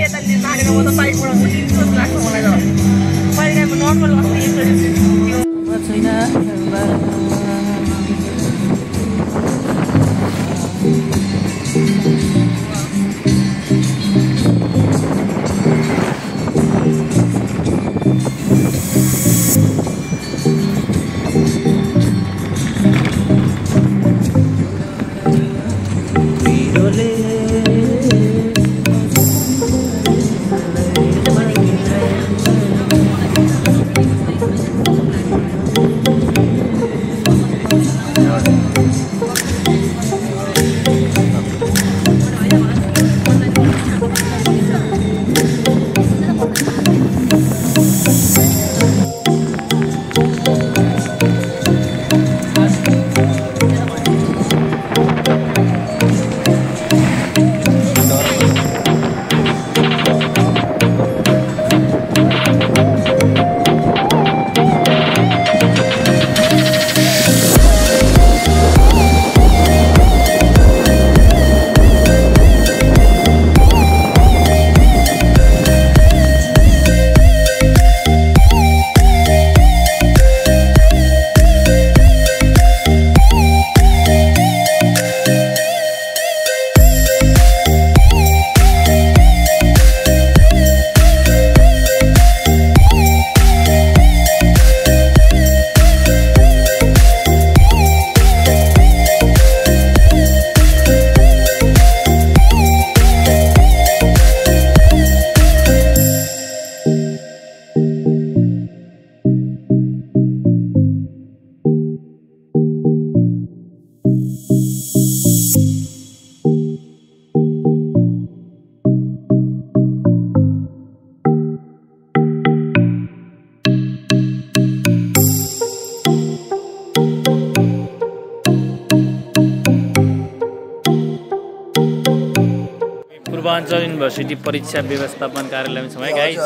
Purvanchal university परीक्षा व्यवस्थापन कार्यालयमा छौँ है गाइस।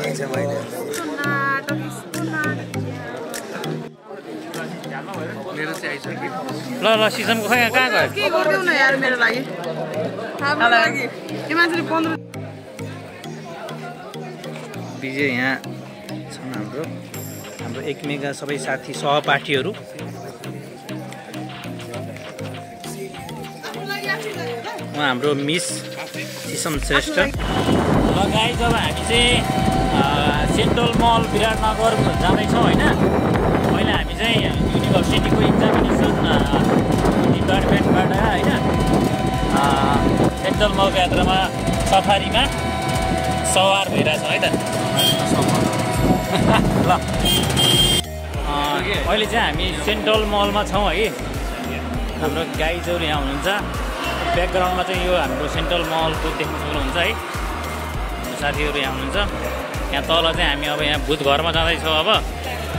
ल ल सिजनको खै कहाँ गयो? के गर्दिउ न यार मेरो लागि। हाम्रो लागि यो मान्छेले 15 विजय यहाँ छन् हाम्रो एक मेगा सबै साथी सहपाठीहरू। उहाँ हाम्रो मिस सिसम श्रेष्ठ। ल गाइस अब हामी चाहिँ सेन्ट्रल मल विराटनगर जाँदैछौँ होइन। पहिला हामी चाहिँ युनिभर्सिटीको इक्जामिनेसन डिपार्टमेन्टबाट होइन सेन्ट्रल मलको यात्रामा सफारीमा सवार भइरहेछौँ है त। ल अहिले चाहिँ हामी सेन्ट्रल मलमा छौँ है। हाम्रो गाइजहरू यहाँ हुनुहुन्छ। ब्याकग्राउन्डमा चाहिँ यो हाम्रो सेन्ट्रल मलको देख्न सक्नुहुन्छ है। साथीहरू यहाँ हुनुहुन्छ। यहाँ तल चाहिँ हामी अब यहाँ भूत घरमा जाँदैछौँ। अब